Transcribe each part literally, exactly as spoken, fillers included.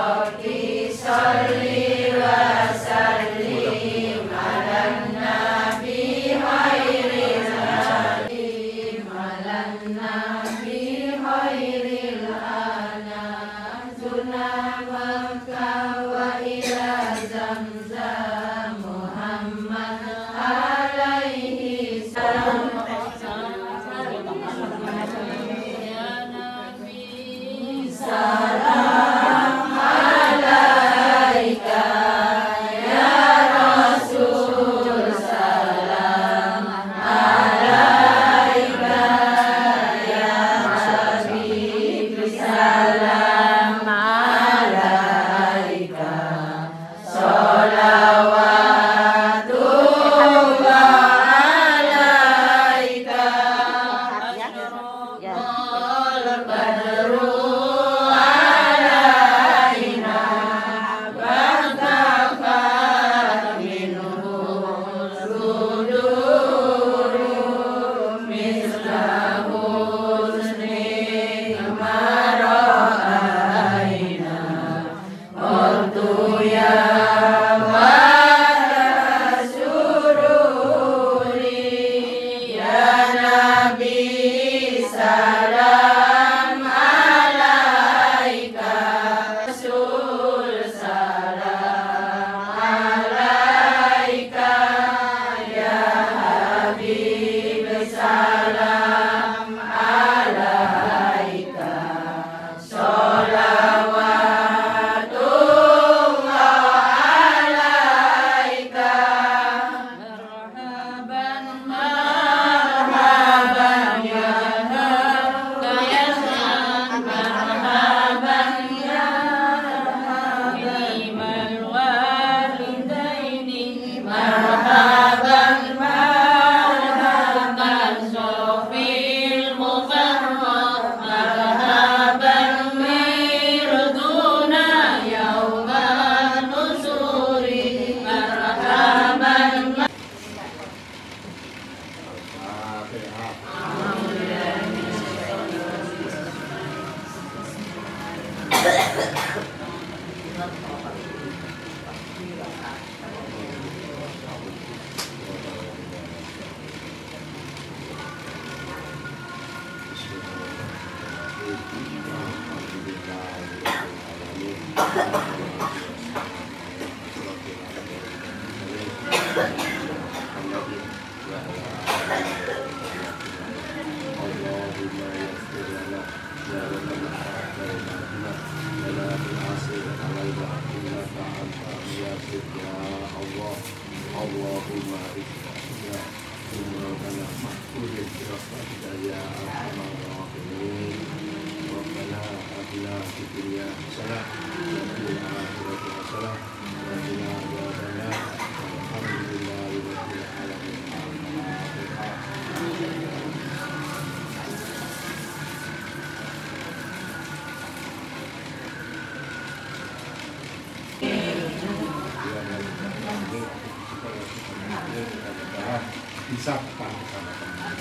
bisa ketemu sama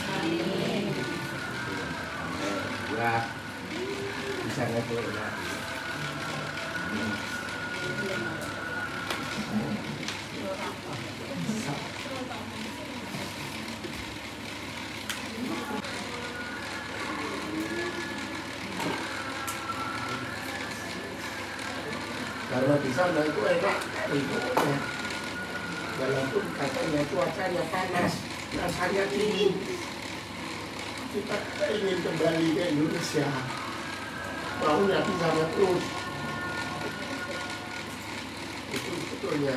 teman ya bisa ngobrol ya. Karena di sana itu enak lingkungannya, walaupun katanya cuacanya panas, rasanya dingin. Kita ingin kembali ke Indonesia, maunya di sana terus. Itu sebetulnya.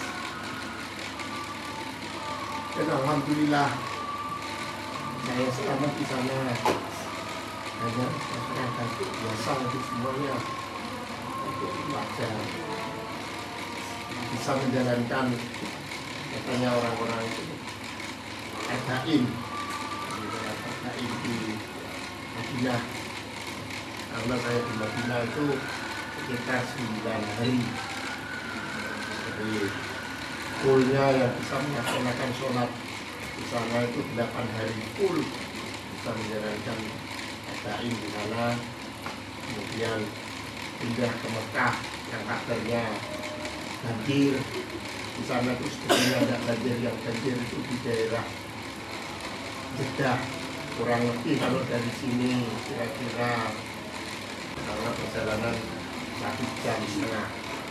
Dan alhamdulillah saya selamat di sana. Hanya masyarakat itu biasa untuk semuanya. Wajar bisa menjalankan katanya orang-orang itu adain adain di Madinah, karena saya di Madinah itu sekitar sembilan hari. Jadi fullnya yang bisa melaksanakan sholat di sana itu delapan hari full bisa menjalankan adain di sana, kemudian pindah ke Mekah yang kabarnya banjir di sana, terus sebetulnya ada banjir. Yang banjir itu di daerah Jeddah, kurang lebih kalau dari sini kira-kira karena perjalanan satu jam setengah.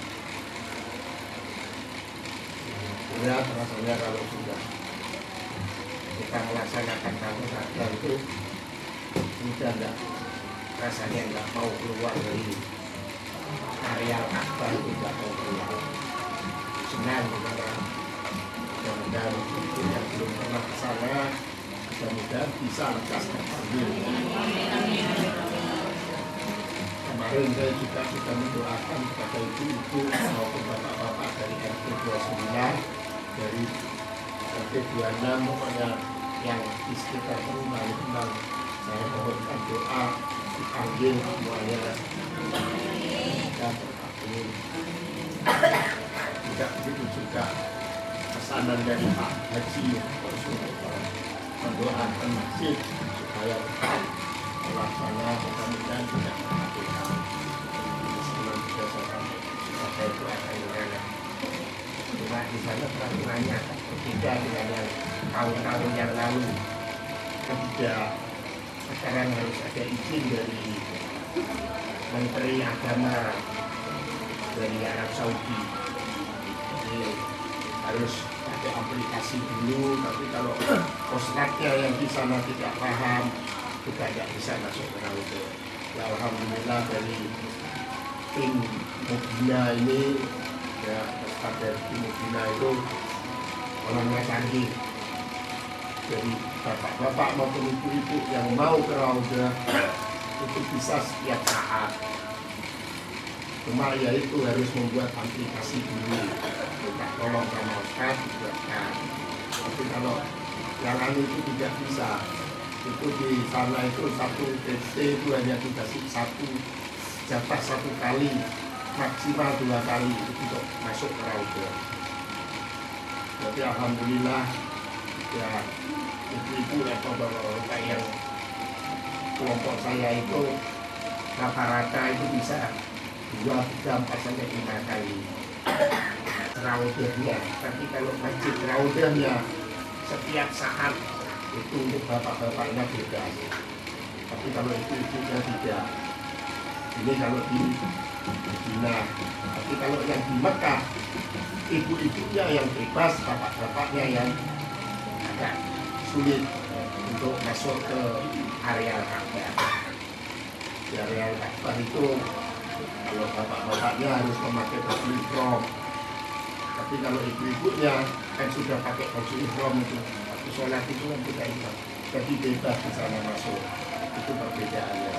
Berat rasanya kalau sudah kita melaksanakan satu saja itu sudah enggak, rasanya enggak mau keluar dari area Ka'bah, itu enggak mau keluar. Senang karena mudah-mudahan itu yang belum pernah ke sana mudah-mudahan bisa lekas terpanggil. Kemarin saya juga sudah mendoakan kepada ibu-ibu maupun bapak-bapak dari R T dua puluh sembilan, dari R T dua puluh enam, pokoknya yang di sekitar rumah itu memang saya mohonkan doa dipanggil semuanya dan terpanggil. Tidak begitu juga pesanan dari Pak Haji mendoakan masjid supaya tetap melaksanakan, mudah-mudahan tidak menghasilkan. Sebelum juga saya itu akan menanam. Cuma di sana peraturannya berbeda dengan yang tahun-tahun yang lalu. Ketiga, sekarang harus ada izin dari Menteri Agama dari Arab Saudi. Jadi harus pakai aplikasi dulu, tapi kalau poslatnya yang di sana tidak paham juga tidak bisa masuk ke Raudah. Ya, alhamdulillah dari tim Mubina ini, ya pada tim Mubina itu orangnya canggih. Jadi bapak-bapak maupun ibu-ibu yang mau ke Raudah itu bisa setiap saat. Cuma ya itu harus membuat aplikasi dulu. Minta tolong sama Ustaz dibuatkan. Tapi kalau yang lain itu tidak bisa. Itu di sana itu satu T C itu hanya dikasih satu jatah satu kali, maksimal dua kali untuk masuk ke Raudah. Jadi alhamdulillah ya ibu-ibu atau bapak-bapak yang kelompok saya itu rata-rata itu bisa dua, tiga, empat sampai lima kali Raudahnya. Tapi kalau masjid Raudahnya setiap saat itu untuk bapak-bapaknya beda. Tapi kalau itu ibunya tidak. Ini kalau di Medina. Tapi kalau yang di Mekah, ibu-ibunya yang bebas, bapak-bapaknya yang agak sulit untuk masuk ke area Ka'bah. Di area Ka'bah itu kalau bapak-bapaknya harus memakai baju ihram. Tapi kalau ibu-ibunya kan sudah pakai baju ihram itu, waktu sholat itu kan tidak ihram. Jadi bebas di sana masuk. Itu perbedaannya.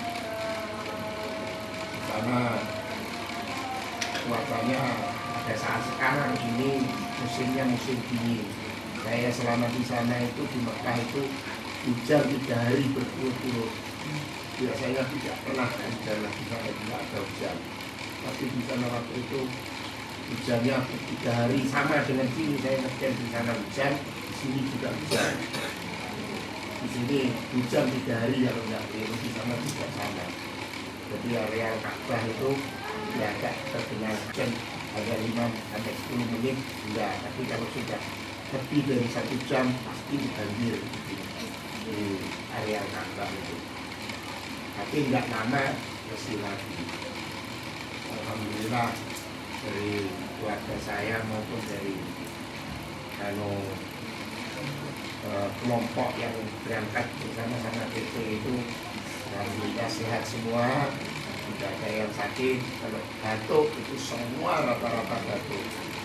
Di sana cuacanya pada saat sekarang ini musimnya musim dingin. Saya selama di sana itu di Mekah itu hujan tiga hari berturut-turut. Biasanya tidak pernah hujan lagi sampai tidak ada hujan. Tapi di sana waktu itu hujannya tiga hari, sama dengan sini. Saya ngerjain di sana hujan, di sini juga hujan. Di sini hujan tiga hari kalau nggak keliru, di sana juga sama. Jadi area Ka'bah itu ya agak terkena hujan hanya lima sampai sepuluh menit enggak. Tapi kalau sudah lebih dari satu jam pasti banjir di area Ka'bah itu. Tapi enggak lama bersih lagi. Alhamdulillah dari keluarga saya maupun dari kalau eh, kelompok yang berangkat bersama-sama P T itu alhamdulillah sehat semua, tidak ada yang sakit. Kalau batuk itu semua rata-rata batuk.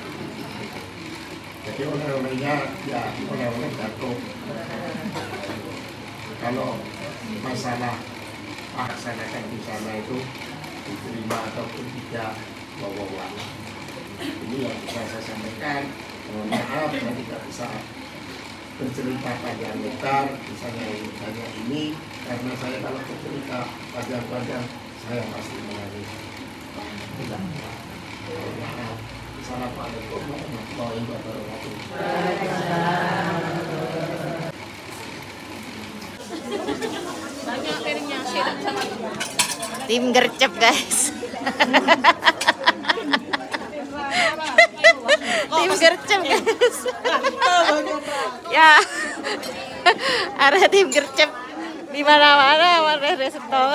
Jadi oleh-olehnya ya oleh-oleh batuk. Kalau masalah laksanakan di sana itu diterima ataupun tidak, bawa-bawa. Ini yang bisa saya sampaikan. Mohon maaf saya tidak bisa bercerita panjang lebar, misalnya hanya ini, karena saya kalau bercerita panjang-panjang saya pasti menangis. Tidak. Mohon maaf. Assalamualaikum warahmatullahi wabarakatuh. Tim gercep guys. Ada tim gercep di mana-mana warna restoran.